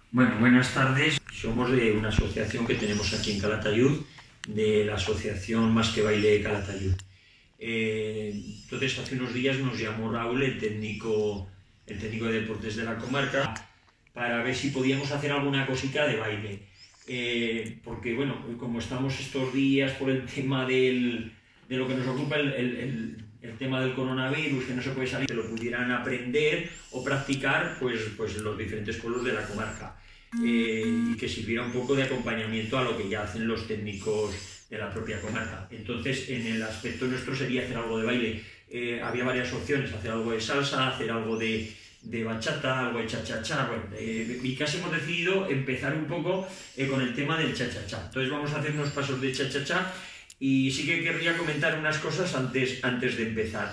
Bueno, buenas tardes. Somos de una asociación que tenemos aquí en Calatayud, de la asociación Más que Baile Calatayud. Entonces, hace unos días nos llamó Raúl, el técnico de deportes de la comarca, para ver si podíamos hacer alguna cosita de baile. Porque, bueno, como estamos estos días por el tema de lo que nos ocupa, el tema del coronavirus, que no se puede salir, que lo pudieran aprender o practicar pues los diferentes pueblos de la comarca. Y que sirviera un poco de acompañamiento a lo que ya hacen los técnicos de la propia comarca. Entonces, en el aspecto nuestro sería hacer algo de baile. Había varias opciones: hacer algo de salsa, hacer algo de bachata, algo de cha-cha-cha. Bueno, y casi hemos decidido empezar un poco con el tema del cha-cha-cha. Entonces vamos a hacer unos pasos de cha-cha-cha y sí que querría comentar unas cosas antes de empezar.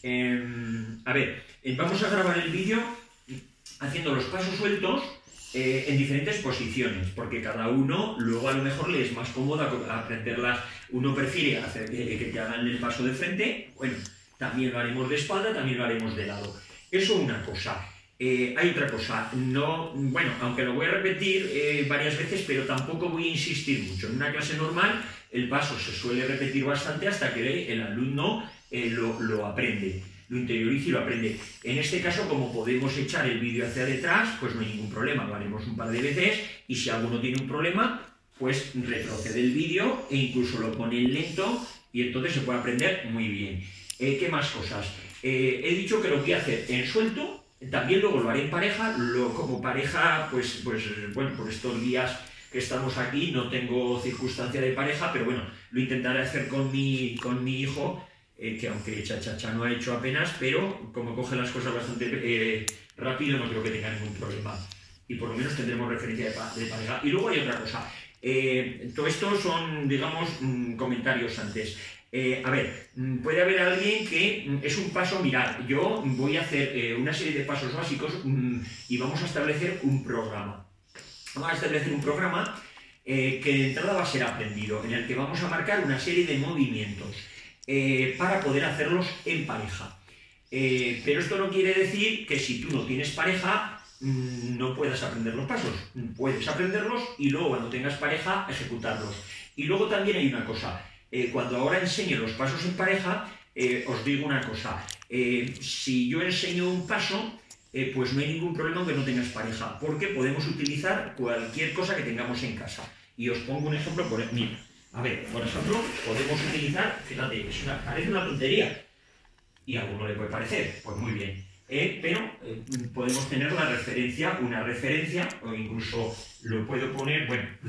Vamos a grabar el vídeo haciendo los pasos sueltos en diferentes posiciones, porque cada uno luego a lo mejor le es más cómodo aprenderlas. Uno prefiere hacer que te hagan el paso de frente, bueno, también lo haremos de espalda, también lo haremos de lado. Eso una cosa. Hay otra cosa, bueno, aunque lo voy a repetir varias veces, pero tampoco voy a insistir mucho. En una clase normal el paso se suele repetir bastante hasta que el alumno lo aprende, lo interioriza y lo aprende. En este caso, como podemos echar el vídeo hacia detrás, pues no hay ningún problema, lo haremos un par de veces, y si alguno tiene un problema, pues retrocede el vídeo e incluso lo pone en lento y entonces se puede aprender muy bien. ¿Qué más cosas? He dicho que lo voy a hacer en suelto, también luego lo haré en pareja. Como pareja, pues bueno, por estos días que estamos aquí no tengo circunstancia de pareja, pero bueno, lo intentaré hacer con mi hijo, que aunque cha-cha-cha no ha hecho apenas, pero como coge las cosas bastante rápido, no creo que tenga ningún problema. Y por lo menos tendremos referencia de pareja. Y luego hay otra cosa. Todo esto son, digamos, comentarios antes. Puede haber alguien que es un paso, mirad, yo voy a hacer una serie de pasos básicos y vamos a establecer un programa. Vamos a establecer un programa que de entrada va a ser aprendido, en el que vamos a marcar una serie de movimientos para poder hacerlos en pareja. Pero esto no quiere decir que si tú no tienes pareja no puedas aprender los pasos. Puedes aprenderlos y luego, cuando tengas pareja, ejecutarlos. Y luego también hay una cosa. Cuando ahora enseño los pasos en pareja, os digo una cosa. Si yo enseño un paso, pues no hay ningún problema aunque no tengas pareja, porque podemos utilizar cualquier cosa que tengamos en casa. Y os pongo un ejemplo. Mira, por ejemplo, podemos utilizar, fíjate, parece una tontería, y a alguno le puede parecer, pues muy bien, pero podemos tener una referencia, o incluso lo puedo poner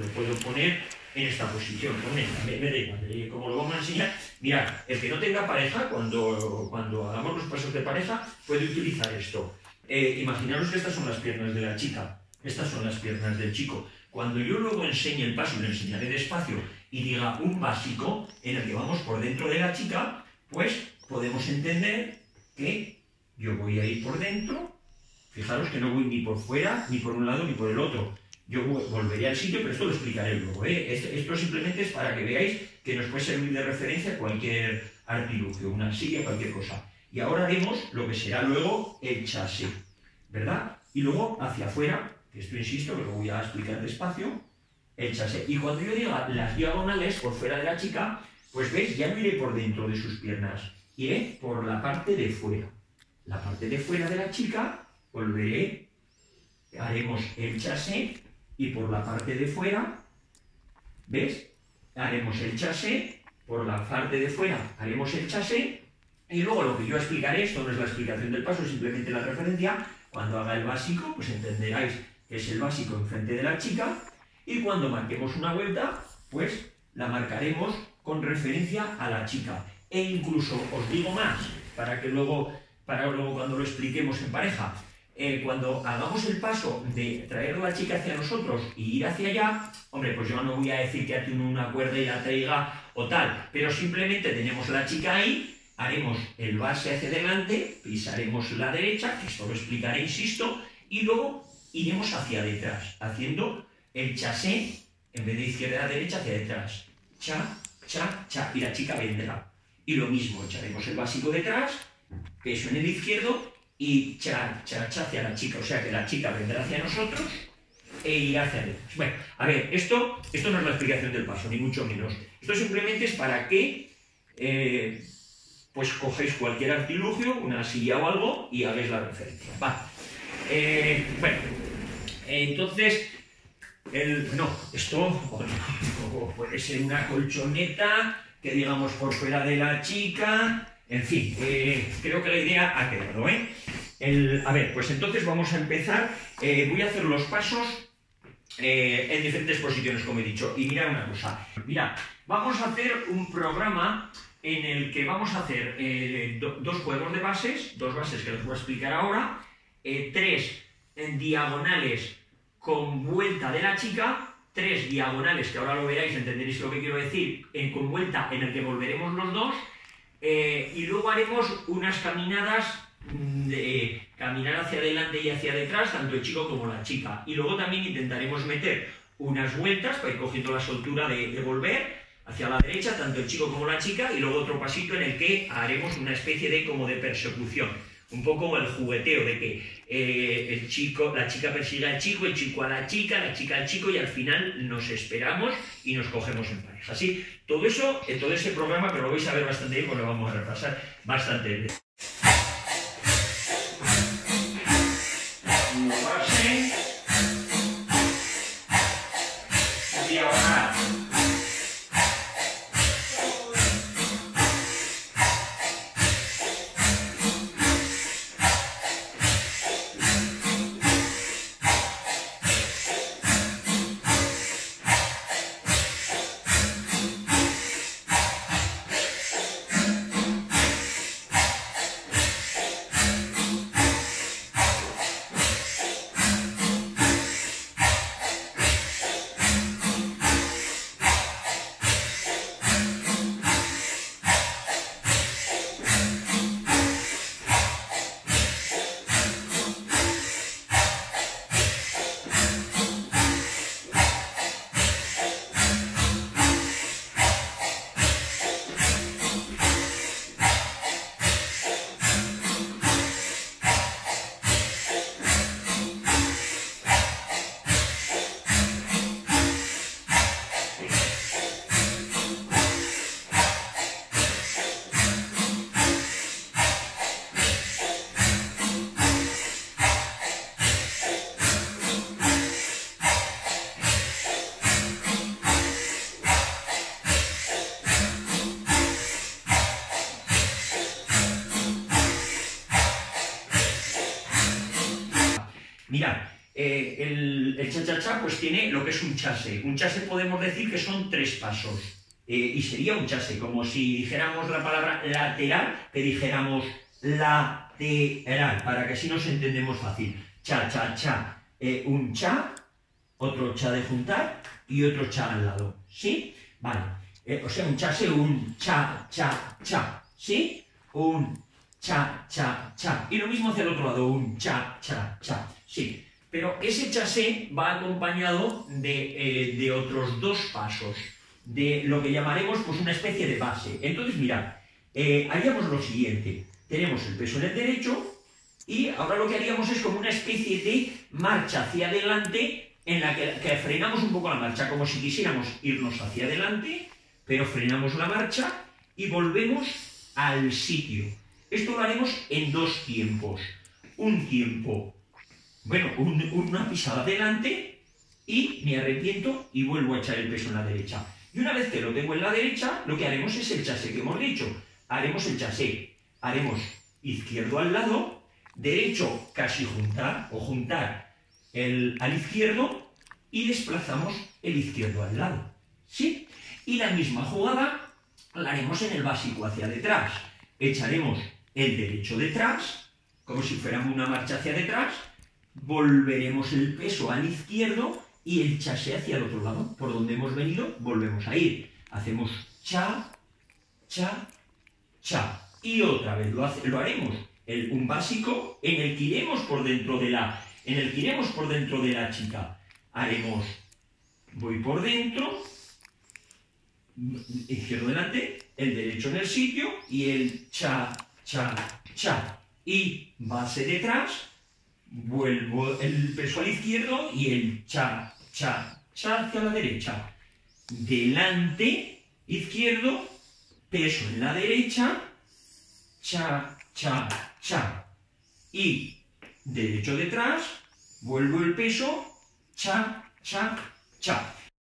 en esta posición. Me da igual, como lo vamos a enseñar. Mirad, el que no tenga pareja, cuando hagamos los pasos de pareja, puede utilizar esto. Imaginaros que estas son las piernas de la chica, estas son las piernas del chico. Cuando yo luego enseñe el paso, y lo enseñaré despacio, y diga un básico en el que vamos por dentro de la chica, pues podemos entender que yo voy a ir por dentro. Fijaros que no voy ni por fuera, ni por un lado, ni por el otro. Yo volveré al sitio, pero esto lo explicaré luego. Esto simplemente es para que veáis que nos puede servir de referencia cualquier artilugio, una silla, cualquier cosa. Y ahora haremos lo que será luego el chassé, ¿verdad? Y luego hacia afuera, que esto insisto, que lo voy a explicar despacio, el chassé. Y cuando yo diga las diagonales por fuera de la chica, pues veis, ya no iré por dentro de sus piernas, iré por la parte de fuera. La parte de fuera de la chica, volveré, haremos el chassé, y por la parte de fuera, ¿ves? Haremos el chassé, por la parte de fuera haremos el chassé, y luego lo que yo explicaré, esto no es la explicación del paso, es simplemente la referencia. Cuando haga el básico, pues entenderáis que es el básico enfrente de la chica, y cuando marquemos una vuelta, pues la marcaremos con referencia a la chica. E incluso os digo más, para luego cuando lo expliquemos en pareja, cuando hagamos el paso de traer a la chica hacia nosotros y ir hacia allá, hombre, pues yo no voy a decir que atine una cuerda y la traiga o tal, pero simplemente tenemos a la chica ahí, haremos el base hacia adelante, pisaremos la derecha, que esto lo explicaré, insisto, y luego iremos hacia detrás, haciendo el chassé, en vez de izquierda a derecha, hacia detrás. Cha, cha, cha, y la chica vendrá. Y lo mismo, echaremos el básico detrás, peso en el izquierdo, y cha, cha, cha hacia la chica. O sea que la chica vendrá hacia nosotros, e ir hacia atrás. Bueno, a ver, esto no es la explicación del paso, ni mucho menos. Esto simplemente es para que pues cogéis cualquier artilugio, una silla o algo, y hagáis la referencia. Vale. Bueno, entonces, esto puede ser una colchoneta que digamos por fuera de la chica, en fin, creo que la idea ha quedado, ¿eh? A ver, pues entonces vamos a empezar, voy a hacer los pasos en diferentes posiciones, como he dicho, y mirad una cosa, mirad, vamos a hacer un programa en el que vamos a hacer dos juegos de bases, dos bases que les voy a explicar ahora, tres diagonales con vuelta de la chica, tres diagonales, que ahora lo veráis, entenderéis lo que quiero decir, con vuelta en el que volveremos los dos, y luego haremos unas caminadas de caminar hacia adelante y hacia detrás, tanto el chico como la chica. Y luego también intentaremos meter unas vueltas para ir cogiendo la soltura de volver hacia la derecha, tanto el chico como la chica, y luego otro pasito en el que haremos una especie de como de persecución. Un poco el jugueteo de que la chica persigue al chico, el chico a la chica al chico, y al final nos esperamos y nos cogemos en pareja. Así, todo eso, todo ese programa, pero lo vais a ver bastante bien porque lo vamos a repasar bastante bien. Base, diagonal. Mirad, el cha-cha-cha pues tiene lo que es un chase. Un chase podemos decir que son tres pasos. Y sería un chase, como si dijéramos la palabra lateral, que dijéramos lateral, para que así nos entendemos fácil. Cha-cha-cha, un cha, otro cha de juntar y otro cha al lado. ¿Sí? Vale. O sea, un chase, un cha-cha-cha. ¿Sí? Un cha-cha-cha. Y lo mismo hacia el otro lado, un cha-cha-cha. Sí, pero ese chasé va acompañado de otros dos pasos, de lo que llamaremos pues una especie de base. Entonces, mirad, haríamos lo siguiente. Tenemos el peso en el derecho y ahora lo que haríamos es como una especie de marcha hacia adelante en la que frenamos un poco la marcha, como si quisiéramos irnos hacia adelante, pero frenamos la marcha y volvemos al sitio. Esto lo haremos en dos tiempos. Un tiempo, bueno, una pisada adelante y me arrepiento y vuelvo a echar el peso en la derecha. Y una vez que lo tengo en la derecha, lo que haremos es el chasé que hemos dicho. Haremos el chasé, haremos izquierdo al lado, derecho casi juntar, o juntar al izquierdo, y desplazamos el izquierdo al lado. ¿Sí? Y la misma jugada la haremos en el básico hacia detrás. Echaremos el derecho detrás, como si fuéramos una marcha hacia detrás, volveremos el peso al izquierdo y el chasé hacia el otro lado. Por donde hemos venido, volvemos a ir. Hacemos cha, cha, cha. Y otra vez lo haremos. Un básico en el que iremos por dentro de la chica. Haremos, voy por dentro, izquierdo delante, el derecho en el sitio y el cha, cha, cha. Y base detrás, vuelvo el peso al izquierdo y el cha, cha, cha hacia la derecha. Delante, izquierdo, peso en la derecha, cha, cha, cha. Y derecho detrás, vuelvo el peso, cha, cha, cha.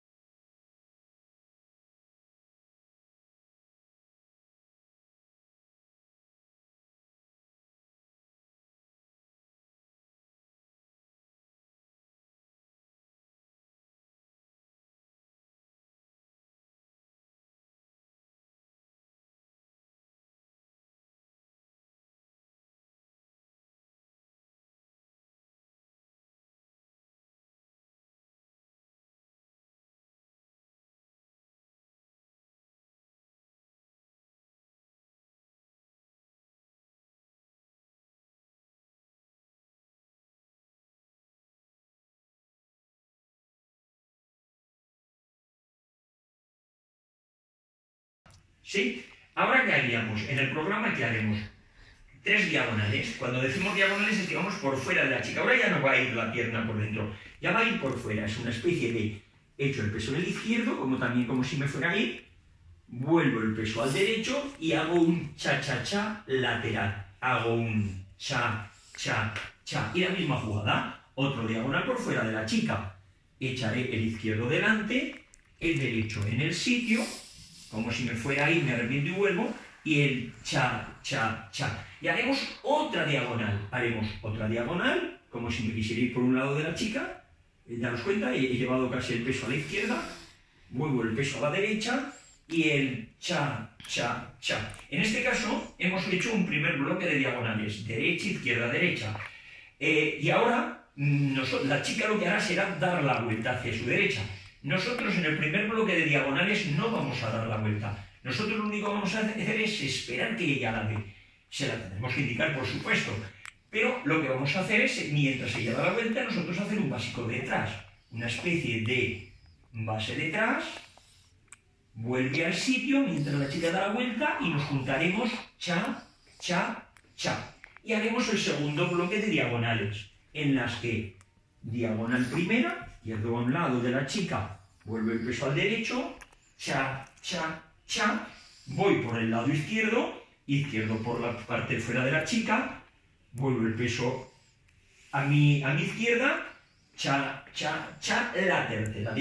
¿Sí? Ahora, ¿qué haríamos? En el programa, ¿qué haremos? 3 diagonales. Cuando decimos diagonales es que vamos por fuera de la chica. Ahora ya no va a ir la pierna por dentro, ya va a ir por fuera. Es una especie de echo el peso en el izquierdo, como también como si me fuera a ir, vuelvo el peso al derecho y hago un cha-cha-cha lateral. Hago un cha-cha-cha. Y la misma jugada. Otro diagonal por fuera de la chica. Echaré el izquierdo delante, el derecho en el sitio, como si me fuera a ir, me arrepiento y vuelvo, y el cha, cha, cha. Y haremos otra diagonal. Haremos otra diagonal, como si me quisiera ir por un lado de la chica. Daros cuenta, he llevado casi el peso a la izquierda, vuelvo el peso a la derecha, y el cha, cha, cha. En este caso, hemos hecho un primer bloque de diagonales, derecha, izquierda, derecha. Y ahora, la chica lo que hará será dar la vuelta hacia su derecha. Nosotros en el primer bloque de diagonales no vamos a dar la vuelta. Nosotros lo único que vamos a hacer es esperar que ella la dé. Se la tendremos que indicar, por supuesto. Pero lo que vamos a hacer es, mientras ella da la vuelta, nosotros hacer un básico detrás. Una especie de base detrás, vuelve al sitio mientras la chica da la vuelta y nos juntaremos cha, cha, cha. Y haremos el segundo bloque de diagonales, en las que diagonal primera, izquierdo a un lado de la chica, vuelvo el peso al derecho, cha, cha, cha, voy por el lado izquierdo, izquierdo por la parte fuera de la chica, vuelvo el peso a mi izquierda, cha, cha, cha, la tercera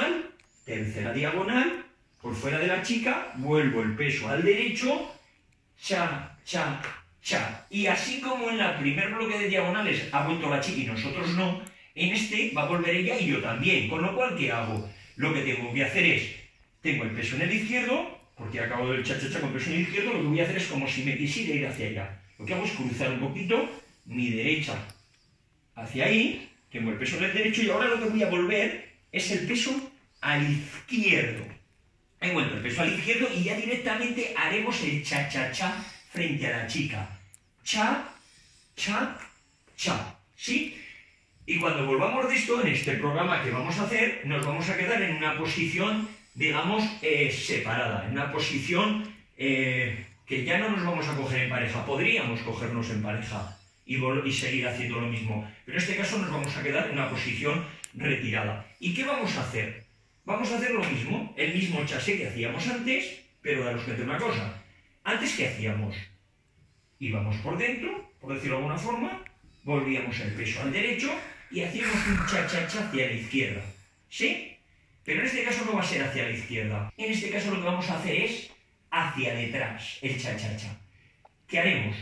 diagonal, por fuera de la chica, vuelvo el peso al derecho, cha, cha, cha. Y así como en el primer bloque de diagonales ha vuelto la chica y nosotros no, en este va a volver ella y yo también. Con lo cual, ¿qué hago? Lo que tengo que hacer es, tengo el peso en el izquierdo, porque acabo del cha-cha-cha con peso en el izquierdo, lo que voy a hacer es como si me quisiera ir hacia allá. Lo que hago es cruzar un poquito mi derecha hacia ahí, tengo el peso en el derecho y ahora lo que voy a volver es el peso al izquierdo. He vuelto el peso al izquierdo y ya directamente haremos el cha-cha-cha frente a la chica. Cha, cha, cha. ¿Sí? Y cuando volvamos de esto, en este programa que vamos a hacer, nos vamos a quedar en una posición, digamos, separada, en una posición que ya no nos vamos a coger en pareja. Podríamos cogernos en pareja y seguir haciendo lo mismo, pero en este caso nos vamos a quedar en una posición retirada. ¿Y qué vamos a hacer? Vamos a hacer lo mismo, el mismo chassé que hacíamos antes, pero daros cuenta de una cosa. Antes, ¿qué hacíamos? Íbamos por dentro, por decirlo de alguna forma, volvíamos el peso al derecho y hacíamos un cha-cha-cha hacia la izquierda. ¿Sí? Pero en este caso no va a ser hacia la izquierda. En este caso lo que vamos a hacer es hacia detrás, el cha-cha-cha. ¿Qué haremos?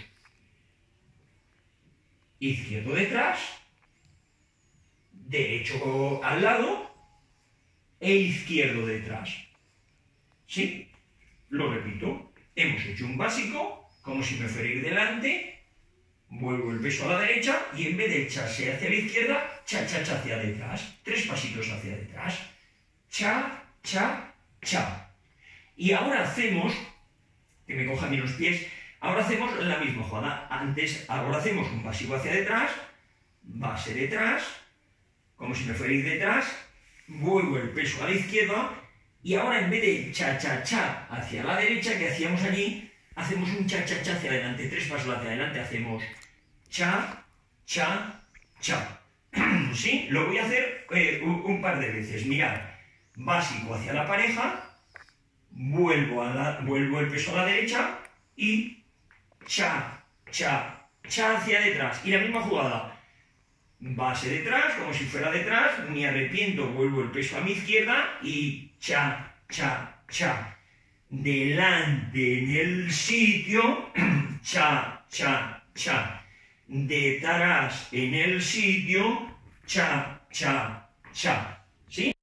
Izquierdo detrás, derecho al lado e izquierdo detrás. ¿Sí? Lo repito. Hemos hecho un básico, como si me fuera a ir delante, vuelvo el peso a la derecha y en vez de chassé hacia la izquierda, cha-cha-cha hacia detrás. 3 pasitos hacia detrás. Cha, cha, cha. Y ahora hacemos, que me cojan bien los pies, ahora hacemos la misma jugada. Ahora hacemos un básico hacia detrás, base detrás, como si me fuera a ir detrás, vuelvo el peso a la izquierda y ahora en vez de cha-cha-cha hacia la derecha que hacíamos allí, hacemos un cha-cha-cha hacia adelante. 3 pasos hacia adelante hacemos cha, cha, cha. ¿Sí? Lo voy a hacer un par de veces. Mirad, básico hacia la pareja, vuelvo el peso a la derecha y cha, cha, cha hacia detrás. Y la misma jugada. Base detrás, como si fuera detrás, me arrepiento, vuelvo el peso a mi izquierda y cha, cha, cha. Delante en el sitio, cha, cha, cha. Detrás en el sitio, cha, cha, cha. ¿Sí?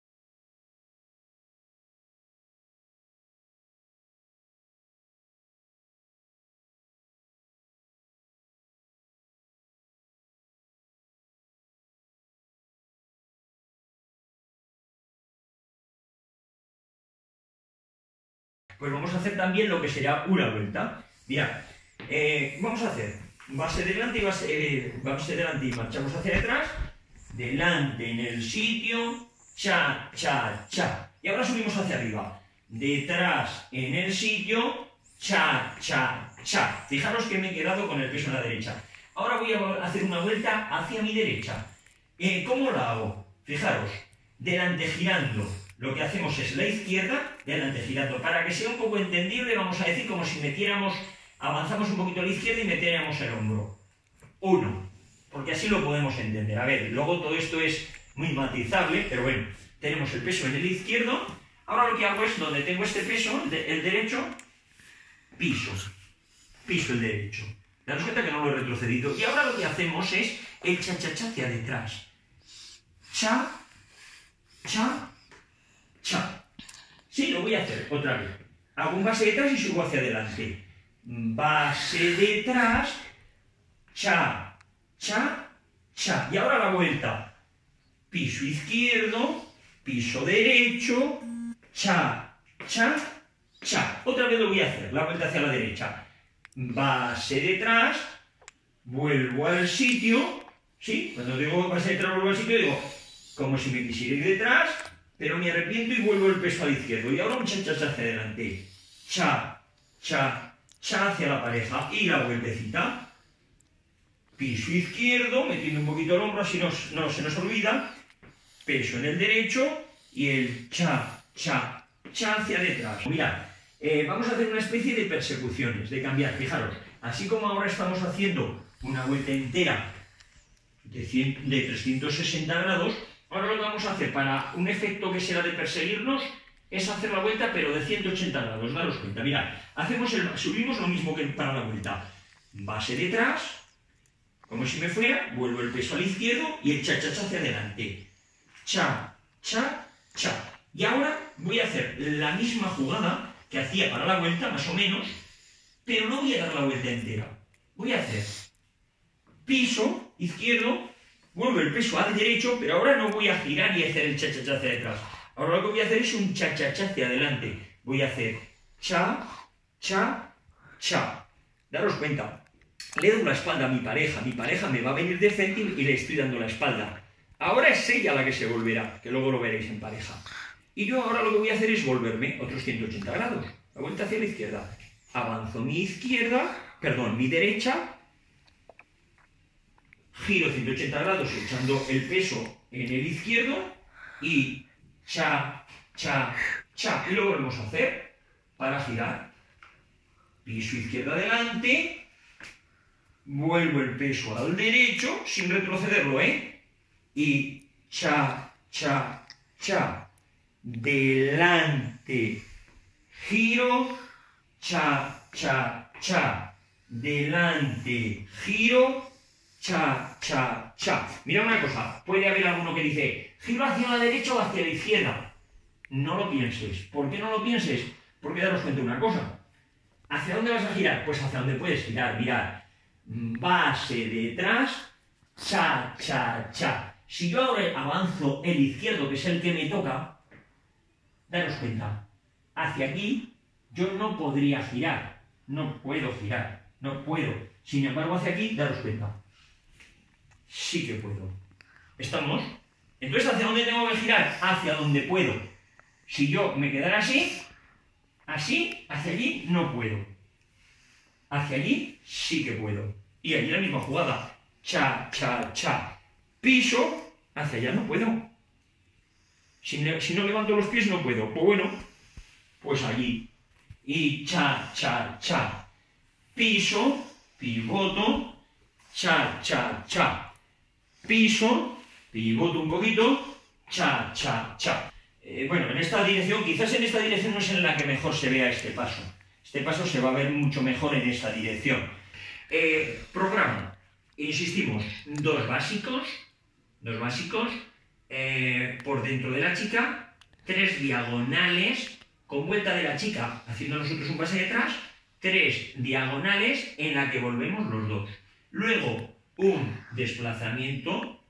Pues vamos a hacer también lo que será una vuelta. Mirad, vamos a hacer base delante y base delante y marchamos hacia detrás, delante en el sitio, cha, cha, cha. Y ahora subimos hacia arriba, detrás en el sitio, cha, cha, cha. Fijaros que me he quedado con el peso en la derecha. Ahora voy a hacer una vuelta hacia mi derecha. ¿Cómo la hago? Fijaros, delante girando. Lo que hacemos es la izquierda, delante girando. Para que sea un poco entendible, vamos a decir como si metiéramos, avanzamos un poquito a la izquierda y metiéramos el hombro. 1, porque así lo podemos entender. A ver, luego todo esto es muy matizable, pero bueno, tenemos el peso en el izquierdo. Ahora lo que hago es, donde tengo este peso, el derecho, piso el derecho. Daros cuenta que no lo he retrocedido. Y ahora lo que hacemos es el cha-cha-cha hacia detrás. Cha, cha, cha. Sí, lo voy a hacer otra vez. Hago un base detrás y subo hacia adelante. Base detrás, cha, cha, cha. Y ahora la vuelta. Piso izquierdo, piso derecho, cha, cha, cha. Otra vez lo voy a hacer, la vuelta hacia la derecha. Base detrás, vuelvo al sitio. ¿Sí? Cuando digo base detrás, vuelvo al sitio, digo como si me quisiera ir detrás, pero me arrepiento y vuelvo el peso al izquierdo. Y ahora un cha-cha-cha hacia adelante. Cha, cha, cha hacia la pareja. Y la vueltecita. Piso izquierdo, metiendo un poquito el hombro, así no se nos olvida. Peso en el derecho y el cha, cha, cha hacia detrás. Mirad, vamos a hacer una especie de persecuciones, de cambiar. Fijaros, así como ahora estamos haciendo una vuelta entera de 360 grados, ahora lo que vamos a hacer para un efecto que será de perseguirnos es hacer la vuelta pero de 180 grados, daros cuenta. Mirad, subimos lo mismo que para la vuelta. Base detrás, como si me fuera, vuelvo el peso al izquierdo y el cha-cha-cha hacia adelante. Cha, cha, cha. Y ahora voy a hacer la misma jugada que hacía para la vuelta, más o menos, pero no voy a dar la vuelta entera. Voy a hacer piso izquierdo, vuelvo el peso al derecho, pero ahora no voy a girar y hacer el cha-cha-cha hacia detrás. Ahora lo que voy a hacer es un cha-cha-cha hacia adelante. Voy a hacer cha, cha, cha. Daros cuenta, le doy la espalda a mi pareja me va a venir de frente y le estoy dando la espalda. Ahora es ella la que se volverá, que luego lo veréis en pareja. Y yo ahora lo que voy a hacer es volverme otros 180 grados. La vuelta hacia la izquierda. Avanzo mi derecha, giro 180 grados echando el peso en el izquierdo y cha, cha, cha. Y lo volvemos a hacer para girar. Piso izquierdo adelante, vuelvo el peso al derecho sin retrocederlo, y cha, cha, cha. Delante, giro, cha, cha, cha. Delante, giro, cha, cha, cha. Mira una cosa, puede haber alguno que dice, giro hacia la derecha o hacia la izquierda. No lo pienses. ¿Por qué no lo pienses? Porque daros cuenta de una cosa. ¿Hacia dónde vas a girar? Pues hacia donde puedes girar. Mirad, base detrás, cha, cha, cha. Si yo ahora avanzo el izquierdo, que es el que me toca, daros cuenta, hacia aquí yo no podría girar. No puedo girar. No puedo. Sin embargo, hacia aquí, daros cuenta. Sí que puedo. ¿Estamos? Entonces, ¿hacia dónde tengo que girar? Hacia donde puedo. Si yo me quedara así, hacia allí no puedo. Hacia allí sí que puedo. Y allí la misma jugada. cha, cha, cha. Piso, hacia allá no puedo. Si no levanto los pies no puedo. Pues bueno, pues allí. Y cha, cha, cha. Piso, pivoto, cha, cha, cha. Piso, pivoto un poquito, cha, cha, cha. Bueno, en esta dirección, quizás en esta dirección no es en la que mejor se vea este paso. Este paso se va a ver mucho mejor en esta dirección. Programa. Insistimos, dos básicos, por dentro de la chica, 3 diagonales, con vuelta de la chica, haciendo nosotros un pase detrás, 3 diagonales en la que volvemos los dos. Luego, un desplazamiento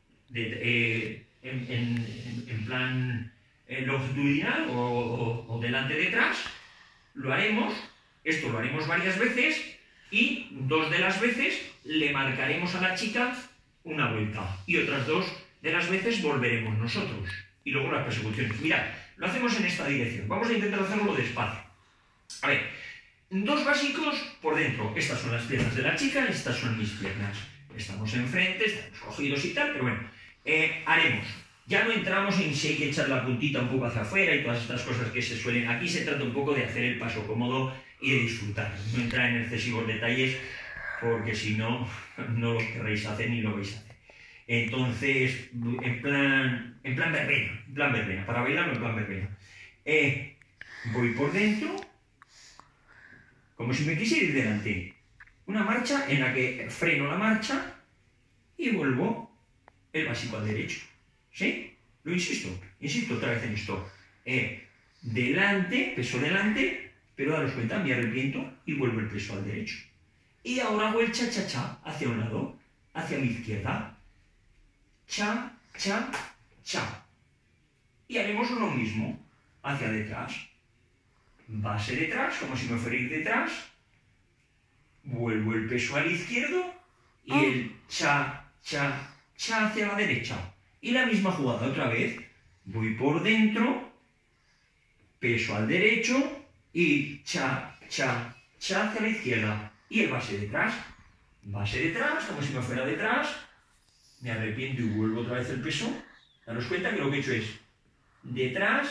en plan longitudinal o delante-detrás, esto lo haremos varias veces y 2 de las veces le marcaremos a la chica una vuelta y otras 2 de las veces volveremos nosotros. Y luego las persecuciones. Mirad, lo hacemos en esta dirección. Vamos a intentar hacerlo despacio. A ver, 2 básicos por dentro. Estas son las piernas de la chica, estas son mis piernas. Estamos enfrente, estamos cogidos y tal, pero bueno, haremos. Ya no entramos en si hay que echar la puntita un poco hacia afuera y todas estas cosas que se suelen. Aquí se trata un poco de hacer el paso cómodo y de disfrutar. No entrar en excesivos detalles porque si no, no lo querréis hacer ni lo vais a hacer. Entonces, en plan verbena, para bailarlo en plan verbena. Voy por dentro, como si me quisiera ir delante. Una marcha en la que freno la marcha y vuelvo el básico al derecho. ¿Sí? Lo insisto otra vez en esto. Delante, peso delante, pero daros cuenta, me arrepiento y vuelvo el peso al derecho. Y ahora hago el cha-cha-cha hacia un lado, hacia mi izquierda. Cha, cha, cha. Y haremos lo mismo hacia detrás. Base detrás, como si me fuera a ir detrás. Vuelvo el peso al izquierdo y el cha, cha, cha hacia la derecha. Y la misma jugada otra vez. Voy por dentro, peso al derecho y cha, cha, cha hacia la izquierda. Y el base detrás, como si me fuera detrás. Me arrepiento y vuelvo otra vez el peso. Daros cuenta que lo que he hecho es detrás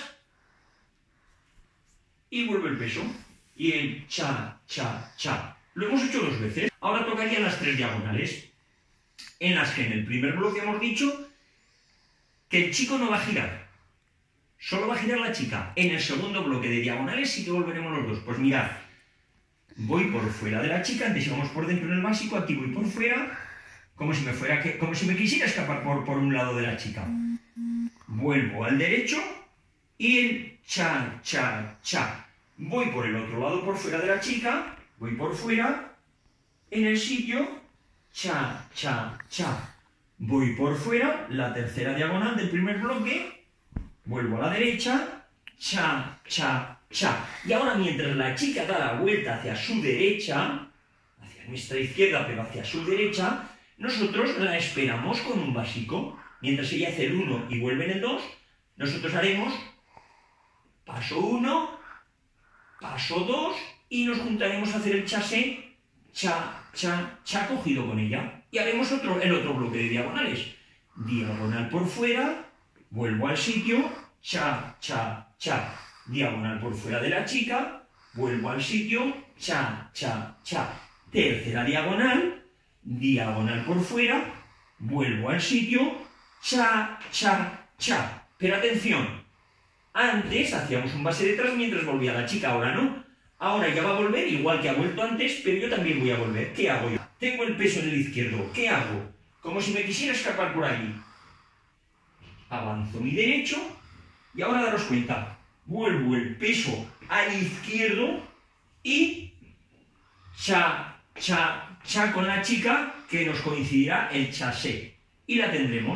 y vuelvo el peso. Y el cha, cha, cha. Lo hemos hecho 2 veces. Ahora tocarían las 3 diagonales, en las que en el primer bloque hemos dicho que el chico no va a girar. Solo va a girar la chica. En el segundo bloque de diagonales sí que volveremos los dos. Pues mirad, voy por fuera de la chica, antes íbamos por dentro en el básico, aquí voy por fuera, como si me quisiera escapar por un lado de la chica. Vuelvo al derecho y el cha, cha, cha. Voy por el otro lado por fuera de la chica, voy por fuera, en el sitio, cha, cha, cha. Voy por fuera, la tercera diagonal del primer bloque, vuelvo a la derecha, cha, cha, cha. Y ahora mientras la chica da la vuelta hacia su derecha, hacia nuestra izquierda pero hacia su derecha, nosotros la esperamos con un básico. Mientras ella hace el 1 y vuelve en el 2, nosotros haremos paso 1, paso 2 y nos juntaremos a hacer el chasé, cha, cha, cha cogido con ella. Y haremos el otro bloque de diagonales. Diagonal por fuera, vuelvo al sitio, cha, cha, cha. Diagonal por fuera de la chica, vuelvo al sitio, cha, cha, cha. Tercera diagonal, diagonal por fuera, vuelvo al sitio, cha, cha, cha. Pero atención, antes hacíamos un base detrás mientras volvía la chica, ahora no. Ahora ya va a volver igual que ha vuelto antes, pero yo también voy a volver. ¿Qué hago yo? Tengo el peso en el izquierdo. ¿Qué hago? Como si me quisiera escapar por ahí. Avanzo mi derecho y ahora daros cuenta. Vuelvo el peso al izquierdo y cha, cha, cha con la chica que nos coincidirá el chasé. Y la tendremos.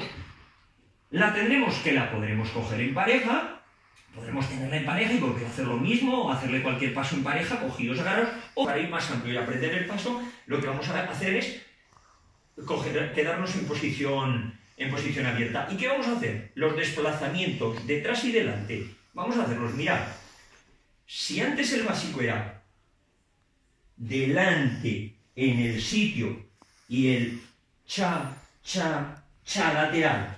Que la podremos coger en pareja. Podremos tenerla en pareja y volver a hacer lo mismo, o hacerle cualquier paso en pareja, cogidos agarrados, o para ir más amplio y aprender el paso, lo que vamos a hacer es quedarnos en posición abierta. ¿Y qué vamos a hacer? Los desplazamientos detrás y delante. Vamos a hacerlos, mirad. Si antes el básico era delante en el sitio y el cha, cha, cha, lateral.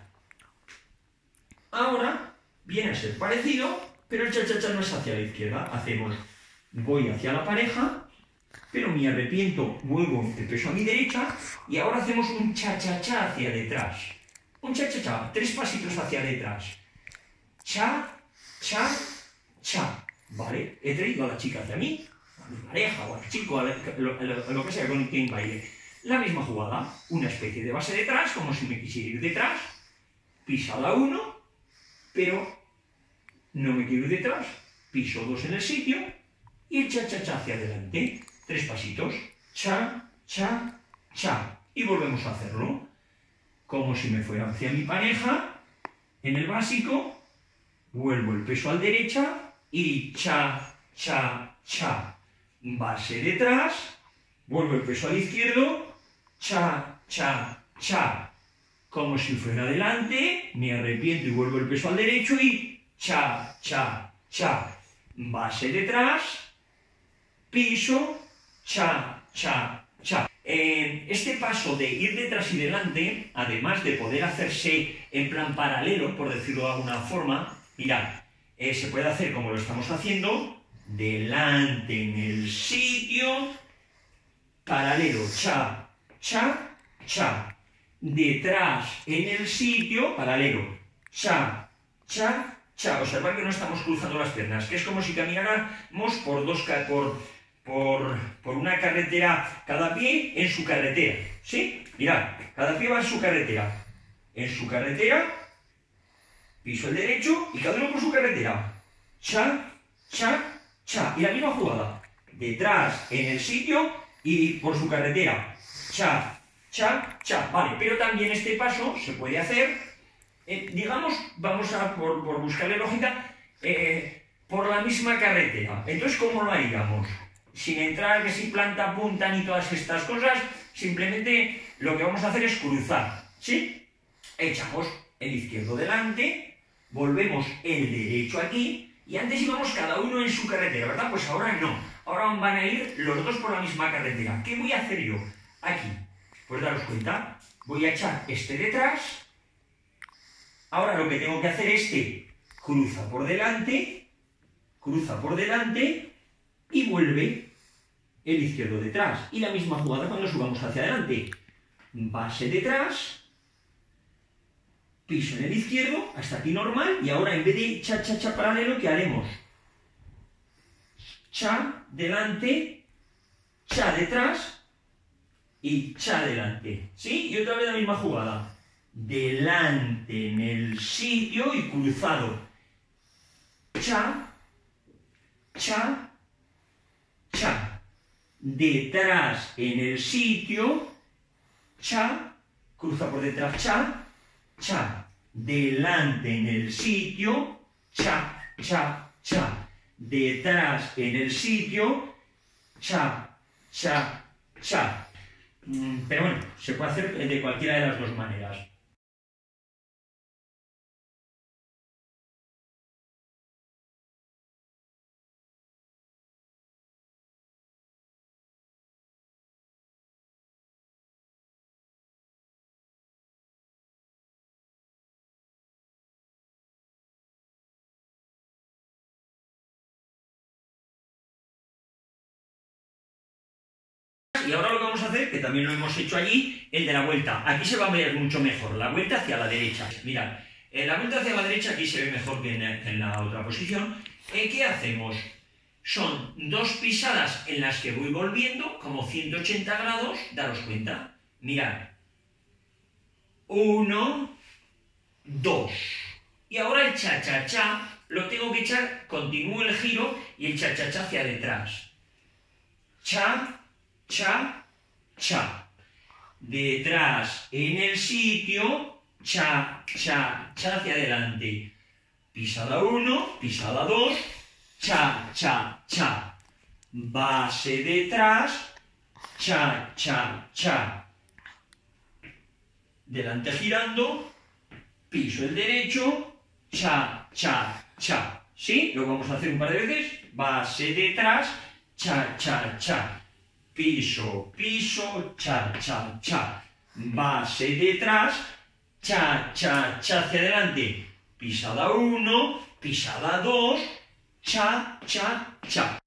Ahora viene a ser parecido, pero el cha-cha-cha no es hacia la izquierda. Voy hacia la pareja, pero me arrepiento, muevo el peso a mi derecha y ahora hacemos un cha-cha-cha hacia detrás. Un cha-cha-cha, 3 pasitos hacia detrás. Cha, cha, cha. ¿Vale? He traído a la chica hacia mí, a mi pareja o al chico, a lo que sea con quien baile. La misma jugada, una especie de base detrás, como si me quisiera ir detrás. Pisa la 1, pero no me quiero ir detrás. Piso 2 en el sitio y el cha-cha-cha hacia adelante. 3 pasitos. Cha, cha, cha. Y volvemos a hacerlo. Como si me fuera hacia mi pareja. En el básico, vuelvo el peso a la derecha y cha, cha, cha. Base detrás, vuelvo el peso al izquierdo, cha, cha, cha. Como si fuera adelante, me arrepiento y vuelvo el peso al derecho y cha, cha, cha. Base detrás, piso, cha, cha, cha. Este paso de ir detrás y delante, además de poder hacerse en plan paralelo, por decirlo de alguna forma, mirad, se puede hacer como lo estamos haciendo, delante en el sitio, paralelo, cha, cha, cha, detrás en el sitio, paralelo, cha, cha, cha. Observad que no estamos cruzando las piernas, que es como si camináramos por una carretera, cada pie en su carretera, ¿sí? Mirad, cada pie va en su carretera. En su carretera, piso el derecho y cada uno por su carretera. Cha, cha, cha. Y la misma jugada. Detrás, en el sitio y por su carretera. Cha, cha, cha. Vale, pero también este paso se puede hacer, digamos, vamos a, por buscarle lógica, por la misma carretera. Entonces, ¿cómo lo haríamos? Sin entrar que si planta, punta ni todas estas cosas, simplemente lo que vamos a hacer es cruzar, ¿sí? Echamos el izquierdo delante, volvemos el derecho aquí, y antes íbamos cada uno en su carretera, ¿verdad? Pues ahora no, ahora van a ir los dos por la misma carretera. ¿Qué voy a hacer yo? Aquí, pues daros cuenta, voy a echar este detrás, ahora lo que tengo que hacer es que cruza por delante, y vuelve el izquierdo detrás. Y la misma jugada cuando subamos hacia adelante. Base detrás, piso en el izquierdo, hasta aquí normal, y ahora en vez de cha, cha, cha paralelo, ¿qué haremos? Cha delante, cha detrás y cha delante. ¿Sí? Y otra vez la misma jugada. Delante en el sitio y cruzado. Cha, cha, cha. Detrás en el sitio, cha, cruza por detrás, cha, cha. Delante en el sitio, cha, cha, cha. Detrás en el sitio, cha, cha, cha. Pero bueno, se puede hacer de cualquiera de las dos maneras. Y ahora lo que vamos a hacer, que también lo hemos hecho allí, el de la vuelta. Aquí se va a ver mucho mejor, la vuelta hacia la derecha. Mirad, la vuelta hacia la derecha aquí se ve mejor que en la otra posición. ¿Qué hacemos? Son 2 pisadas en las que voy volviendo, como 180 grados, daros cuenta. Mirad. 1, 2. Y ahora el cha-cha-cha lo tengo que echar, continúo el giro y el cha-cha-cha hacia detrás. Cha, cha, cha. Detrás en el sitio, cha, cha, cha hacia adelante. Pisada 1, pisada 2, cha, cha, cha. Base detrás, cha, cha, cha. Delante girando, piso el derecho, cha, cha, cha. ¿Sí? Lo vamos a hacer un par de veces. Base detrás, cha, cha, cha. Piso, piso, cha, cha, cha. base detrás, cha, cha, cha hacia adelante, pisada 1, pisada 2, cha, cha, cha.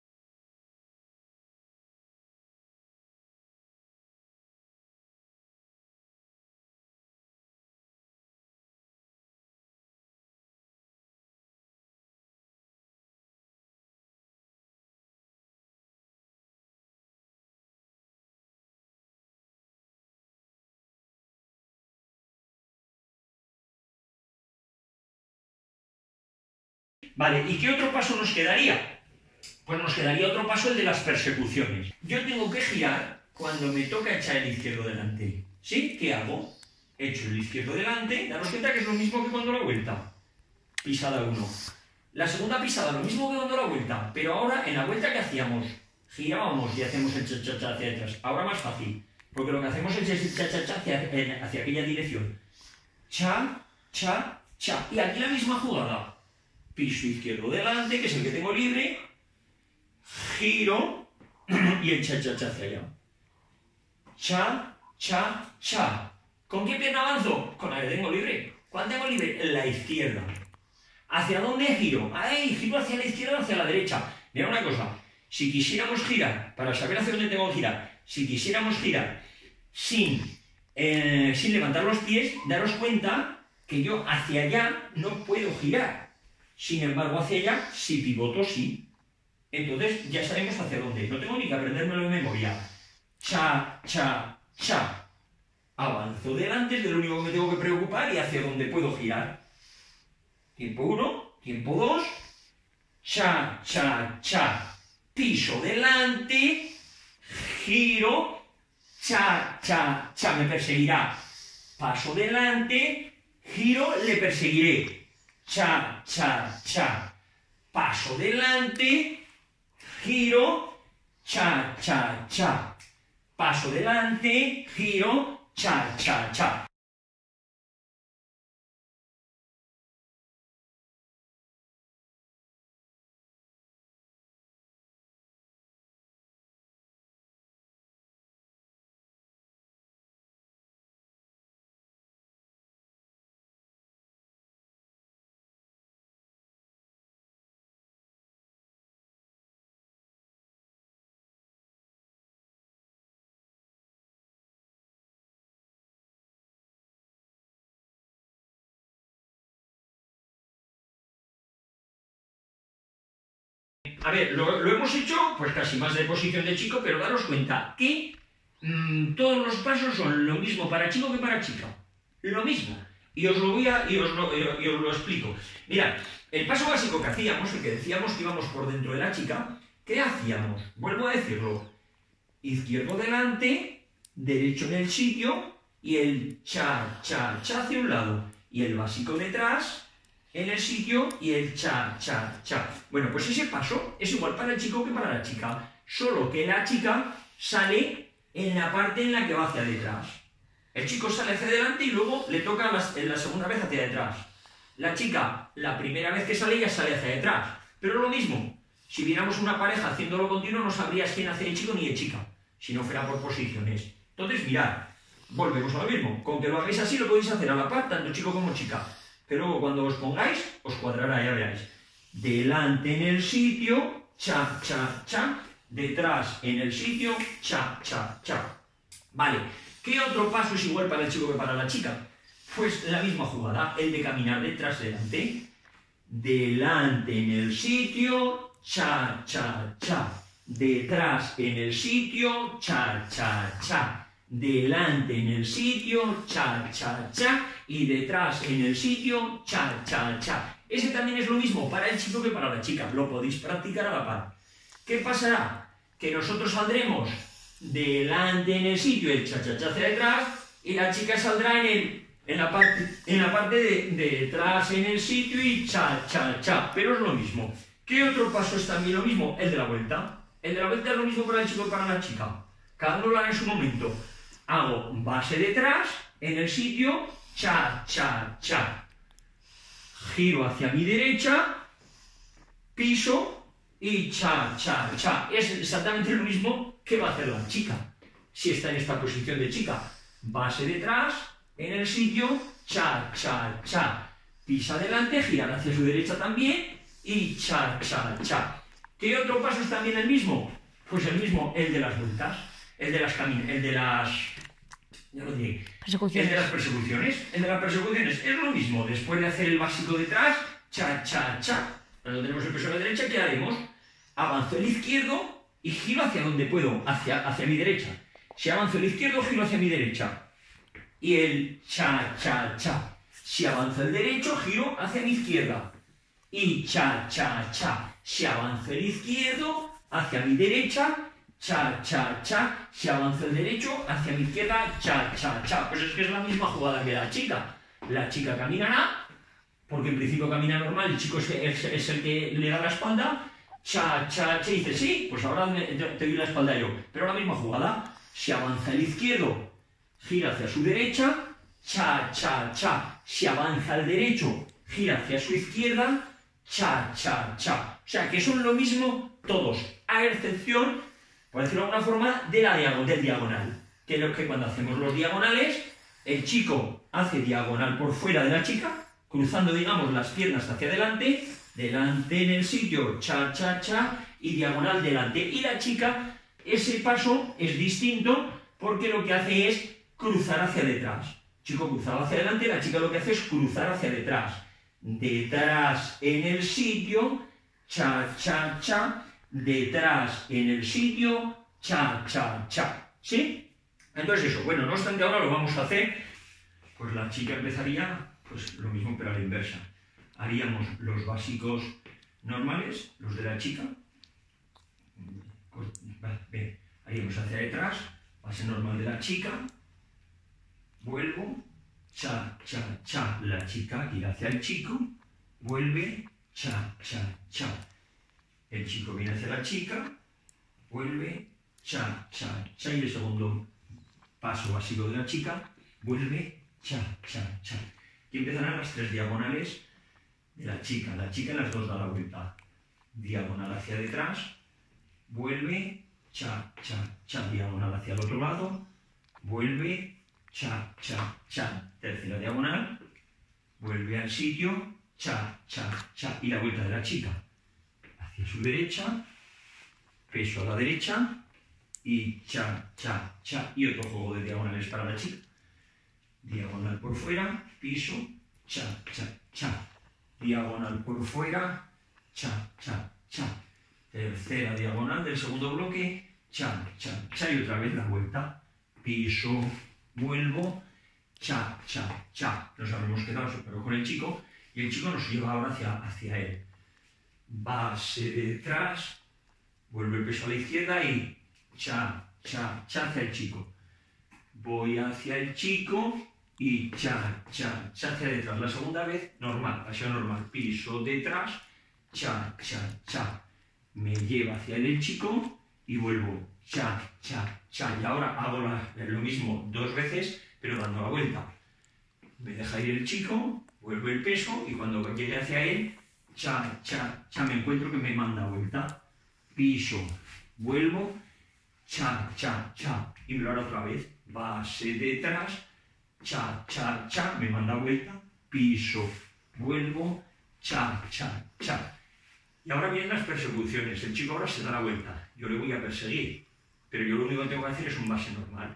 Vale, ¿y qué otro paso nos quedaría? Pues nos quedaría otro paso, el de las persecuciones. Yo tengo que girar cuando me toca echar el izquierdo delante. ¿Sí? ¿Qué hago? Echo el izquierdo delante, daros cuenta que es lo mismo que cuando la vuelta. Pisada 1. La segunda pisada, lo mismo que cuando la vuelta, pero ahora en la vuelta que hacíamos, girábamos y hacemos el cha-cha-cha hacia atrás. Ahora más fácil, porque lo que hacemos es el cha-cha-cha hacia aquella dirección. Cha, cha, cha. Y aquí la misma jugada. Piso izquierdo delante, que es el que tengo libre, giro y el cha-cha-cha hacia allá. Cha, cha, cha. ¿Con qué pierna avanzo? Con la que tengo libre. ¿Cuál tengo libre? La izquierda. ¿Hacia dónde giro? ¡Ay! Giro hacia la izquierda o hacia la derecha. Mira una cosa, si quisiéramos girar, para saber hacia dónde tengo que girar, si quisiéramos girar sin levantar los pies, daros cuenta que yo hacia allá no puedo girar. Sin embargo, hacia allá, si pivoto, sí. Entonces, ya sabemos hacia dónde. No tengo ni que aprendérmelo de memoria. Cha, cha, cha. Avanzo delante, es de lo único que me tengo que preocupar y hacia dónde puedo girar. Tiempo 1, tiempo 2. Cha, cha, cha. Piso delante, giro. Cha, cha, cha. Me perseguirá. Paso delante, giro, le perseguiré. Cha, cha, cha. Paso delante, giro, cha, cha, cha. Paso delante, giro, cha, cha, cha. A ver, lo hemos hecho pues casi más de posición de chico, pero daros cuenta que todos los pasos son lo mismo para chico que para chica. Lo mismo. Y os lo explico. Mirad, el paso básico que hacíamos, el que decíamos que íbamos por dentro de la chica, ¿qué hacíamos? Vuelvo a decirlo. Izquierdo delante, derecho en el sitio, y el cha, cha, cha hacia un lado. Y el básico detrás, en el sitio, y el cha, cha, cha. Bueno, pues ese paso es igual para el chico que para la chica, solo que la chica sale en la parte en la que va hacia detrás. El chico sale hacia adelante y luego le toca la segunda vez hacia detrás. La chica, la primera vez que sale, ya sale hacia detrás. Pero lo mismo, si viéramos una pareja haciéndolo continuo, no sabrías quién hace de chico ni de chica, si no fuera por posiciones. Entonces, mirad, volvemos a lo mismo. Con que lo hagáis así, lo podéis hacer a la par, tanto chico como chica. Pero luego cuando os pongáis, os cuadrará, ya veáis. Delante en el sitio, cha, cha, cha. Detrás en el sitio, cha, cha, cha. Vale, ¿qué otro paso es igual para el chico que para la chica? Pues la misma jugada, el de caminar detrás, delante. Delante en el sitio, cha, cha, cha. Detrás en el sitio, cha, cha, cha. Delante en el sitio, cha, cha, cha. Y detrás en el sitio, cha, cha, cha. Ese también es lo mismo para el chico que para la chica. Lo podéis practicar a la par. ¿Qué pasará? Que nosotros saldremos delante en el sitio, el cha, cha, cha hacia detrás, y la chica saldrá en la parte de detrás en el sitio y cha, cha, cha. Pero es lo mismo. ¿Qué otro paso es también lo mismo? El de la vuelta. El de la vuelta es lo mismo para el chico que para la chica. Cada uno lo hará en su momento. Hago base detrás, en el sitio, cha, cha, cha. Giro hacia mi derecha, piso y cha, cha, cha. Es exactamente lo mismo que va a hacer la chica, si está en esta posición de chica. base detrás, en el sitio, cha, cha, cha. Pisa adelante, gira hacia su derecha también y cha, cha, cha. ¿Qué otro paso es también el mismo? Pues el mismo, el de las vueltas, el de las ya lo diré, el de las persecuciones. El de las persecuciones es lo mismo, después de hacer el básico detrás, cha, cha, cha. Cuando tenemos el peso a la derecha, ¿qué haremos? Avanzo el izquierdo y giro hacia donde puedo, hacia mi derecha. Si avanzo el izquierdo, giro hacia mi derecha. Y el cha, cha, cha. Si avanzo el derecho, giro hacia mi izquierda. Y cha, cha, cha. Si avanzo el izquierdo, hacia mi derecha, cha, cha, cha. Si avanzo el derecho, hacia mi izquierda, cha, cha, cha. Pues es que es la misma jugada que la chica. La chica caminará, porque en principio camina normal, el chico es el que le da la espalda, cha, cha, cha, y dice, sí, pues ahora te doy la espalda yo. Pero la misma jugada. Si avanza el izquierdo, gira hacia su derecha, cha, cha, cha. Si avanza el derecho, gira hacia su izquierda, cha, cha, cha. O sea, que son lo mismo todos, a excepción, por decirlo de alguna forma, del diagonal. Que es lo que cuando hacemos los diagonales, el chico hace diagonal por fuera de la chica, cruzando, digamos, las piernas hacia adelante, delante en el sitio, cha, cha, cha, y diagonal delante. Y la chica, ese paso es distinto porque lo que hace es cruzar hacia detrás. Chico cruzado hacia adelante, la chica lo que hace es cruzar hacia detrás. Detrás en el sitio, cha, cha, cha. Detrás en el sitio, cha, cha, cha. ¿Sí? Entonces eso, bueno, no obstante ahora lo vamos a hacer, pues la chica empezaría, pues lo mismo pero a la inversa. Haríamos los básicos normales, los de la chica. Bien, haríamos hacia detrás, base normal de la chica. Vuelvo, cha, cha, cha, la chica gira hacia el chico, vuelve, cha, cha, cha. El chico viene hacia la chica, vuelve, cha, cha, cha. Y el segundo paso básico de la chica, vuelve, cha, cha, cha. Y empezarán las tres diagonales de la chica. La chica en las dos da la vuelta. Diagonal hacia detrás, vuelve, cha, cha, cha. Diagonal hacia el otro lado, vuelve, cha, cha, cha. Tercera diagonal, vuelve al sitio, cha, cha, cha. Y la vuelta de la chica hacia su derecha, peso a la derecha y cha, cha, cha. Y otro juego de diagonales para la chica. Diagonal por fuera, piso, cha, cha, cha. Diagonal por fuera, cha, cha, cha. Tercera diagonal del segundo bloque, cha, cha, cha. Y otra vez la vuelta, piso, vuelvo, cha, cha, cha. Nos habremos quedado pero con el chico y el chico nos lleva ahora hacia él. Base detrás, vuelve el peso a la izquierda y cha, cha, cha hacia el chico. Voy hacia el chico y cha, cha, cha hacia detrás. La segunda vez, normal, paseo normal. Piso detrás, cha, cha, cha. Me lleva hacia el chico y vuelvo, cha, cha, cha. Y ahora hago lo mismo dos veces, pero dando la vuelta. Me deja ir el chico, vuelve el peso y cuando llegue hacia él, cha, cha, cha, me encuentro que me manda vuelta. Piso, vuelvo, cha, cha, cha. Y me lo hará otra vez. Base detrás, cha, cha, cha, me manda vuelta. Piso, vuelvo, cha, cha, cha. Y ahora vienen las persecuciones. El chico ahora se da la vuelta. Yo le voy a perseguir. Pero yo lo único que tengo que hacer es un base normal.